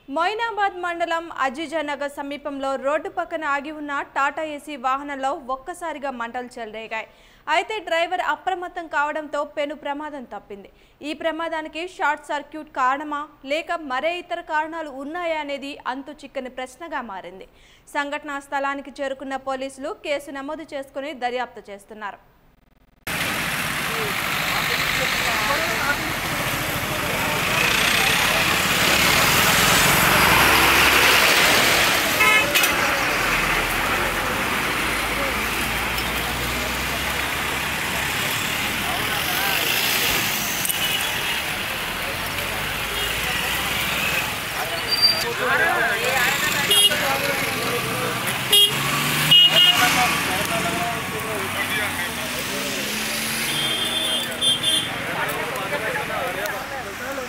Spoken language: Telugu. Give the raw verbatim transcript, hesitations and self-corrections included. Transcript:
మొయినాబాద్ మండలం అజీజానగర్ సమీపంలో రోడ్డు పక్కన ఆగి ఉన్న టాటా ఏసీ వాహనంలో ఒక్కసారిగా మంటలు చెలరేగాయి. అయితే డ్రైవర్ అప్రమత్తం కావడంతో పెను ప్రమాదం తప్పింది. ఈ ప్రమాదానికి షార్ట్ సర్క్యూట్ కారణమా లేక మరే ఇతర కారణాలు ఉన్నాయా అనేది అంతు చిక్కని ప్రశ్నగా మారింది. సంఘటనా స్థలానికి చేరుకున్న పోలీసులు కేసు నమోదు చేసుకుని దర్యాప్తు చేస్తున్నారు.